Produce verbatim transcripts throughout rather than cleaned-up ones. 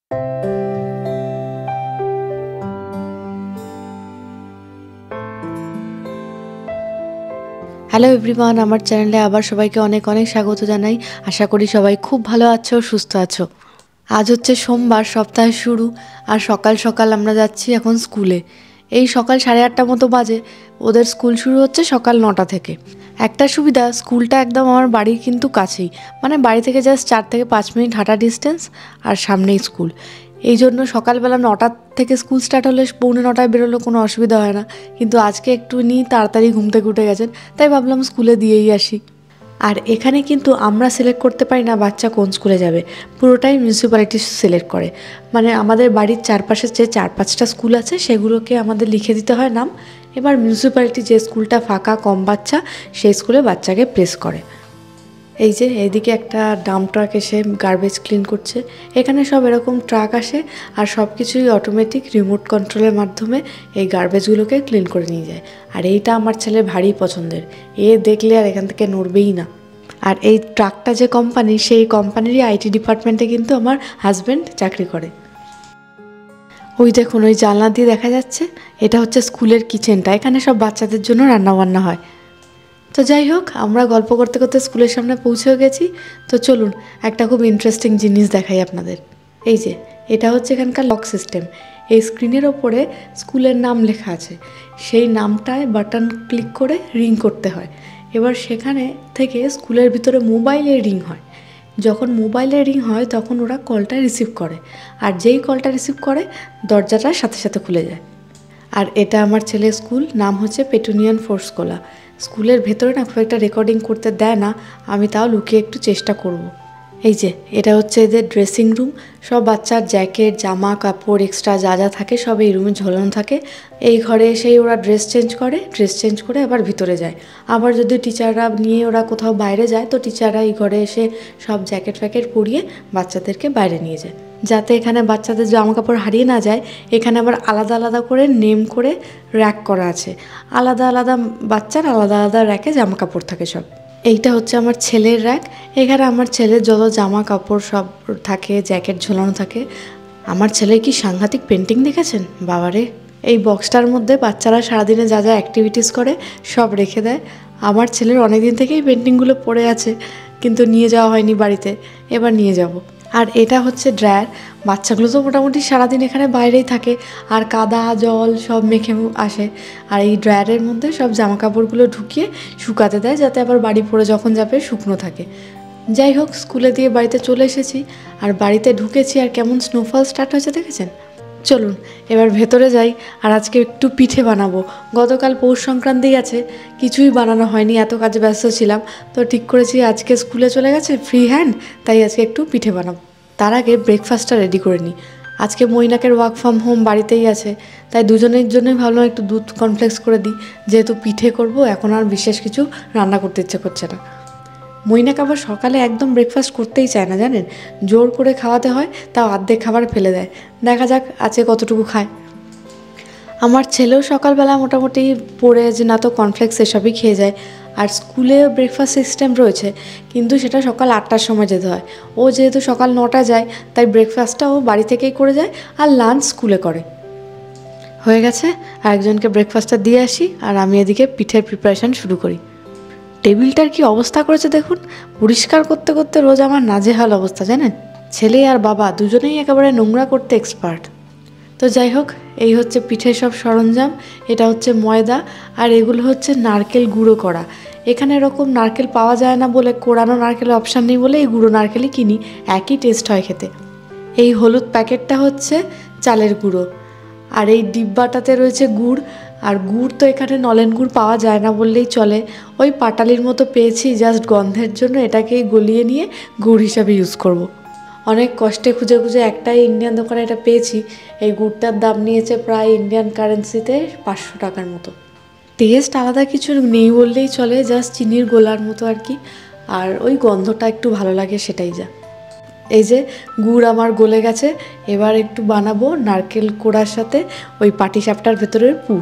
Hello everyone, আমার চ্যানেলে আবার সবাইকে অনেক অনেক স্বাগত জানাই। আশা করি সবাই খুব ভালো আছো, সুস্থ আছো। আজ হচ্ছে সোমবার, সপ্তাহের শুরু, আর সকাল সকাল আমরা যাচ্ছি এখন স্কুলে। এই সকাল সাড়ে আটটা মতো বাজে। ওদের স্কুল শুরু হচ্ছে সকাল নটা থেকে। একটা সুবিধা, স্কুলটা একদম আমার বাড়ির কিন্তু কাছেই, মানে বাড়ি থেকে জাস্ট চার থেকে পাঁচ মিনিট হাঁটা ডিস্টেন্স, আর সামনেই স্কুল। এই জন্য সকালবেলা নটার থেকে স্কুল স্টার্ট হলে পৌনে নটায় বেরোলে কোনো অসুবিধা হয় না। কিন্তু আজকে একটু নিই তাড়াতাড়ি ঘুম থেকে উঠে গেছেন, তাই ভাবলাম স্কুলে দিয়েই আসি। আর এখানে কিন্তু আমরা সিলেক্ট করতে পারি না বাচ্চা কোন স্কুলে যাবে, পুরোটাই মিউনিসিপ্যালিটি সিলেক্ট করে। মানে আমাদের বাড়ির চারপাশে যে চার পাঁচটা স্কুল আছে সেগুলোকে আমাদের লিখে দিতে হয় নাম। এবার মিউনিসিপ্যালিটি যে স্কুলটা ফাঁকা, কম বাচ্চা, সেই স্কুলে বাচ্চাকে প্লেস করে। এই যে এইদিকে একটা ডাম্প ট্রাক এসে গার্বেজ ক্লিন করছে। এখানে সব এরকম ট্রাক আসে আর সব কিছুই অটোমেটিক রিমোট কন্ট্রোলের মাধ্যমে এই গার্বেজগুলোকে ক্লিন করে নিয়ে যায়। আর এইটা আমার ছেলে ভারী পছন্দের, এ দেখলে আর এখান থেকে নড়বেই না। আর এই ট্রাকটা যে কোম্পানি, সেই কোম্পানিরই আইটি ডিপার্টমেন্টে কিন্তু আমার হাজব্যান্ড চাকরি করে। ওই দেখুন, ওই জানলা দিয়ে দেখা যাচ্ছে, এটা হচ্ছে স্কুলের কিচেনটা। এখানে সব বাচ্চাদের জন্য রান্নাবান্না হয়। তো যাই হোক, আমরা গল্প করতে করতে স্কুলের সামনে পৌঁছেও গেছি। তো চলুন একটা খুব ইন্টারেস্টিং জিনিস দেখাই আপনাদের। এই যে এটা হচ্ছে এখানকার লক সিস্টেম। এই স্ক্রিনের ওপরে স্কুলের নাম লেখা আছে, সেই নামটায় বাটন ক্লিক করে রিং করতে হয়। এবার সেখানে থেকে স্কুলের ভিতরে মোবাইলে রিং হয়। যখন মোবাইলে রিং হয় তখন ওরা কলটা রিসিভ করে, আর যেই কলটা রিসিভ করে দরজাটা সাথে সাথে খুলে যায়। আর এটা আমার ছেলের স্কুল, নাম হচ্ছে পেটুনিয়ান ফোর্সকোলা। স্কুলের ভেতরে না খুব একটা রেকর্ডিং করতে দেয় না, আমি তাও লুকিয়ে একটু চেষ্টা করব। এই যে এটা হচ্ছে এদের ড্রেসিং রুম। সব বাচ্চার জ্যাকেট, জামা কাপড়, এক্সট্রা যা যা থাকে সব এই রুমে ঝোলানো থাকে। এই ঘরে এসেই ওরা ড্রেস চেঞ্জ করে, ড্রেস চেঞ্জ করে আবার ভিতরে যায়। আবার যদি টিচাররা নিয়ে ওরা কোথাও বাইরে যায়, তো টিচাররা এই ঘরে এসে সব জ্যাকেট ফ্যাকেট পরিয়ে বাচ্চাদেরকে বাইরে নিয়ে যায়, যাতে এখানে বাচ্চাদের জামা কাপড় হারিয়ে না যায়। এখানে আবার আলাদা আলাদা করে নেম করে র্যাক করা আছে। আলাদা আলাদা বাচ্চার আলাদা আলাদা র্যাকে জামা কাপড় থাকে সব। এইটা হচ্ছে আমার ছেলের র্যাক। এখানে আমার ছেলের যত জামা কাপড় সব থাকে, জ্যাকেট ঝোলানো থাকে। আমার ছেলে কি সাংঘাতিক পেন্টিং দেখেছেন বাবারে! এই বক্সটার মধ্যে বাচ্চারা সারাদিনে যা যা অ্যাক্টিভিটিস করে সব রেখে দেয়। আমার ছেলের অনেক দিন থেকেই পেন্টিংগুলো পড়ে আছে, কিন্তু নিয়ে যাওয়া হয়নি বাড়িতে, এবার নিয়ে যাব। আর এটা হচ্ছে ড্রায়ার। বাচ্চাগুলো তো মোটামুটি সারাদিন এখানে বাইরেই থাকে, আর কাদা জল সব মেখে আসে। আর এই ড্রায়ারের মধ্যে সব জামা কাপড়গুলো ঢুকিয়ে শুকাতে দেয়, যাতে আবার বাড়ি পরে যখন যাবে শুকনো থাকে। যাই হোক, স্কুলে দিয়ে বাড়িতে চলে এসেছি, আর বাড়িতে ঢুকেছি আর কেমন স্নোফল স্টার্ট হয়েছে দেখেছেন। চলুন এবার ভেতরে যাই। আর আজকে একটু পিঠে বানাবো। গতকাল পৌষ সংক্রান্তি গেছে, কিছুই বানানো হয়নি, এত কাজে ব্যস্ত ছিলাম। তো ঠিক করেছি আজকে স্কুলে চলে গেছে ফ্রি হ্যান্ড, তাই আজকে একটু পিঠে বানাবো। তার আগে ব্রেকফাস্টটা রেডি করে নিই। আজকে মৈনাকের ওয়ার্ক ফ্রম হোম বাড়িতেই আছে, তাই দুজনের জন্যই ভাবলাম একটু দুধ কর্নফ্লেক্স করে দিই। যেহেতু পিঠে করব, এখন আর বিশেষ কিছু রান্না করতে ইচ্ছে করছে না। মৈনাক আবার সকালে একদম ব্রেকফাস্ট করতেই চায় না, জানেন। জোর করে খাওয়াতে হয়, তাও অর্ধেক খাবার ফেলে দেয়। দেখা যাক আজকে কতটুকু খায়। আমার ছেলেও সকালবেলা মোটামুটি পড়ে যে না তো কর্নফ্লেক্স এসবই খেয়ে যায়। আর স্কুলে ব্রেকফাস্ট সিস্টেম রয়েছে, কিন্তু সেটা সকাল আটটার সময় যেতে হয়। ও যেহেতু সকাল নটা যায়, তাই ব্রেকফাস্টটা ও বাড়ি থেকেই করে যায়, আর লাঞ্চ স্কুলে করে। হয়ে গেছে, আরেকজনকে ব্রেকফাস্টটা দিয়ে আসি, আর আমি এদিকে পিঠের প্রিপারেশান শুরু করি। টেবিলটার কি অবস্থা করেছে দেখুন, পরিষ্কার করতে করতে রোজ আমার নাজেহাল অবস্থা, জানেন। ছেলে আর বাবা দুজনেই একেবারে নোংরা করতে এক্সপার্ট। তো যাই হোক, এই হচ্ছে পিঠের সব সরঞ্জাম। এটা হচ্ছে ময়দা, আর এগুলো হচ্ছে নারকেল গুঁড়ো করা। এখানে এরকম নারকেল পাওয়া যায় না বলে, কোরানো নারকেলের অপশান নেই বলে এই গুঁড়ো নারকেলই কিনি, একই টেস্ট হয় খেতে। এই হলুদ প্যাকেটটা হচ্ছে চালের গুঁড়ো, আর এই ডিব্বাটাতে রয়েছে গুড়। আর গুড় তো এখানে নলেন গুড় পাওয়া যায় না বললেই চলে, ওই পাটালির মতো পেয়েছি জাস্ট গন্ধের জন্য, এটাকেই গলিয়ে নিয়ে গুড় হিসাবে ইউজ করব। অনেক কষ্টে খুঁজে খুঁজে একটাই ইন্ডিয়ান দোকানে এটা পেয়েছি। এই গুড়টার দাম নিয়েছে প্রায় ইন্ডিয়ান কারেন্সিতে পাঁচশো টাকার মতো। টেস্ট আলাদা কিছু নেই বললেই চলে, জাস্ট চিনির গোলার মতো আর কি। আর ওই গন্ধটা একটু ভালো লাগে, সেটাই যা। এই যে গুড় আমার গলে গেছে, এবার একটু বানাবো নারকেল কোড়ার সাথে ওই পাটিসাপটার ভেতরের পুর।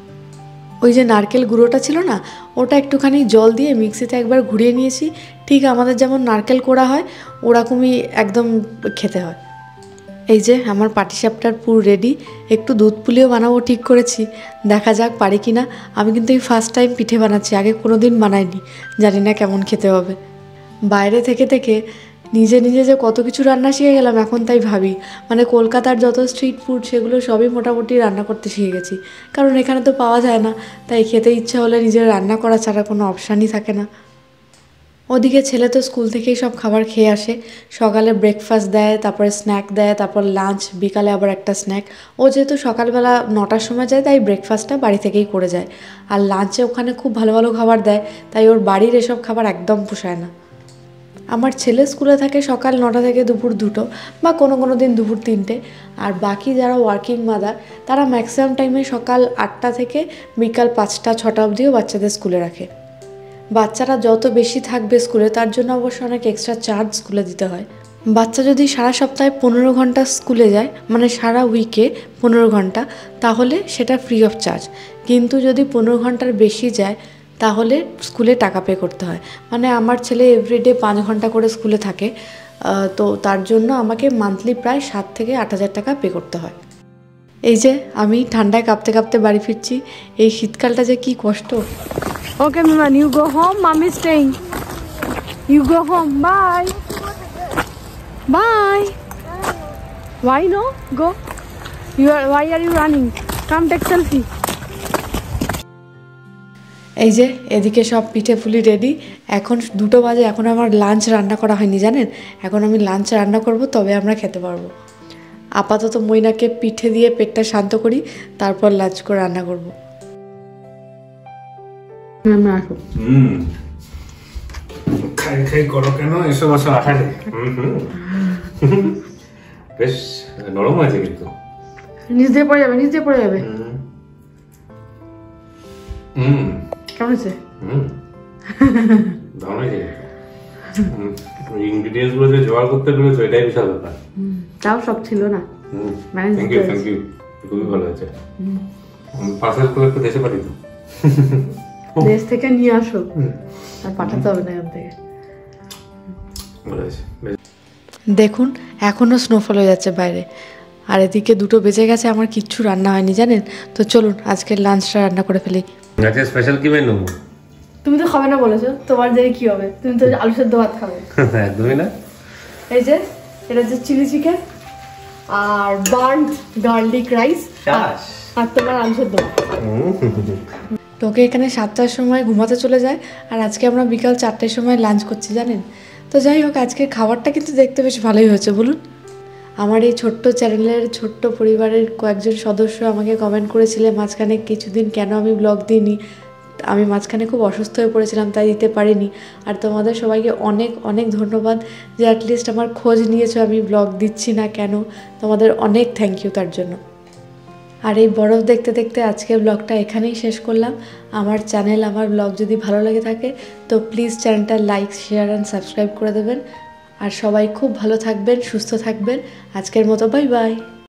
ওই যে নারকেল গুঁড়োটা ছিল না, ওটা একটুখানি জল দিয়ে মিক্সিতে একবার ঘুরিয়ে নিয়েছি। ঠিক আমাদের যেমন নারকেল কোড়া হয় ওরকমই একদম খেতে হয়। এই যে আমার পাটিসাপটার পুর রেডি, একটু দুধ পুলিও বানাবো ঠিক করেছি, দেখা যাক পারি কি না। আমি কিন্তু এই ফার্স্ট টাইম পিঠে বানাচ্ছি, আগে কোনো দিন বানাইনি, জানি না কেমন খেতে হবে। বাইরে থেকে থেকে নিজে নিজে যে কত কিছু রান্না শিখে গেলাম এখন তাই ভাবি, মানে কলকাতার যত স্ট্রিট ফুড সেগুলো সবই মোটামুটি রান্না করতে শিখে গেছি, কারণ এখানে তো পাওয়া যায় না, তাই খেতে ইচ্ছা হলে নিজের রান্না করা ছাড়া কোনো অপশানই থাকে না। ওদিকে ছেলে তো স্কুল থেকেই সব খাবার খেয়ে আসে, সকালে ব্রেকফাস্ট দেয়, তারপরে স্ন্যাক দেয়, তারপর লাঞ্চ, বিকালে আবার একটা স্ন্যাক। ও যেহেতু সকালবেলা নটার সময় যায় তাই ব্রেকফাস্টটা বাড়ি থেকেই করে যায়, আর লাঞ্চে ওখানে খুব ভালো ভালো খাবার দেয়, তাই ওর বাড়ির এসব খাবার একদম পোষায় না। আমার ছেলে স্কুলে থাকে সকাল নটা থেকে দুপুর দুটো বা কোনো কোনো দিন দুপুর তিনটে, আর বাকি যারা ওয়ার্কিং মাদার তারা ম্যাক্সিমাম টাইমে সকাল আটটা থেকে বিকাল পাঁচটা ছটা অবধিও বাচ্চাদের স্কুলে রাখে। বাচ্চারা যত বেশি থাকবে স্কুলে তার জন্য অবশ্য অনেক এক্সট্রা চার্জ স্কুলে দিতে হয়। বাচ্চা যদি সারা সপ্তাহে পনেরো ঘন্টা স্কুলে যায়, মানে সারা উইকে পনেরো ঘন্টা, তাহলে সেটা ফ্রি অফ চার্জ। কিন্তু যদি পনেরো ঘন্টার বেশি যায় তাহলে স্কুলে টাকা পে করতে হয়। মানে আমার ছেলে এভরিডে পাঁচ ঘন্টা করে স্কুলে থাকে, তো তার জন্য আমাকে মান্থলি প্রায় সাত থেকে আট হাজার টাকা পে করতে হয়। এই যে আমি ঠান্ডায় কাঁপতে কাঁপতে বাড়ি ফিরছি, এই শীতকালটা যে কি কষ্ট। Okay, Miman, you go home. Mommy's staying. You go home. Bye. Bye. Why no? Go. You are. Why are you running? Come take selfie. এই যে এদিকে সব পিঠে পুলি রেডি, এখন দুটো বাজে, এখন আমার লাঞ্চ রান্না করা হয়নি জানেন। এখন আমি লাঞ্চ রান্না করব, তবে আমরা খেতে পারবো। আপাতত মইনাকে পিঠে দিয়ে পেটটা শান্ত করি, তারপর লাঞ্চ করে রান্না করব। হুম খাই খাই করো কেন, এসব আসা আঠা নেই। বেশ নরম আছে কিন্তু, নিচ দিয়ে পড়ে যাবে, নিচ দিয়ে পড়ে যাবে। হুম কেমন আছে? হুম দারুণ হয়েছে। ইনগ্রিডিয়েন্টস গুলো যে জোগাড় করতে পেরেছো এটাই বিশাল ব্যাপার। তাও সব ছিল না। হুম থ্যাংক ইউ থ্যাংক ইউ, খুবই ভালো আছে। পার্সেল করে একটু দেশে পাঠিয়ে দাও। দেশ থেকে নিয়ে আসো, আর পাঠাতে হবে না এখান থেকে। দেখুন এখনও স্নোফল হয়ে যাচ্ছে বাইরে, আর এদিকে দুটো বেজে গেছে, আমার কিচ্ছু রান্না হয়নি জানেন। তো চলুন আজকে লাঞ্চটা রান্না করে ফেলি। আজকে স্পেশাল কি মেনু? তুমি তো খাবে না বলেছো, তোমার যে কি হবে? তুমি তো আলু সেদ্ধ ভাত খাবে। একদমই না। এই যে এটা হচ্ছে চিলি চিকেন আর বার্ন গার্লিক রাইস, আর তোমার আলু সেদ্ধ ভাত। তোকে এখানে সাতটার সময় ঘুমাতে চলে যায়, আর আজকে আমরা বিকাল চারটের সময় লাঞ্চ করছি জানেন। তো যাই হোক, আজকের খাবারটা কিন্তু দেখতে বেশ ভালোই হয়েছে বলুন। আমার এই ছোট্ট চ্যানেলের ছোট্ট পরিবারের কয়েকজন সদস্য আমাকে কমেন্ট করেছিলেন মাঝখানে কিছুদিন কেন আমি ব্লগ দিইনি। আমি মাঝখানে খুব অসুস্থ হয়ে পড়েছিলাম, তাই দিতে পারিনি। আর তোমাদের সবাইকে অনেক অনেক ধন্যবাদ যে অ্যাটলিস্ট আমার খোঁজ নিয়েছো আমি ব্লগ দিচ্ছি না কেন। তোমাদের অনেক থ্যাংক ইউ তার জন্য। আর এই বরফ দেখতে দেখতে আজকের ব্লগটা এখানেই শেষ করলাম। আমার চ্যানেল, আমার ব্লগ যদি ভালো লেগে থাকে তো প্লিজ চ্যানেলটা লাইক, শেয়ার অ্যান্ড সাবস্ক্রাইব করে দেবেন। আর সবাই খুব ভালো থাকবেন, সুস্থ থাকবেন। আজকের মতো বাই বাই।